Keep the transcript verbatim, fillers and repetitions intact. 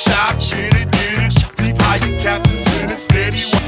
shop, get it, get it. Deep high captains in it, steady.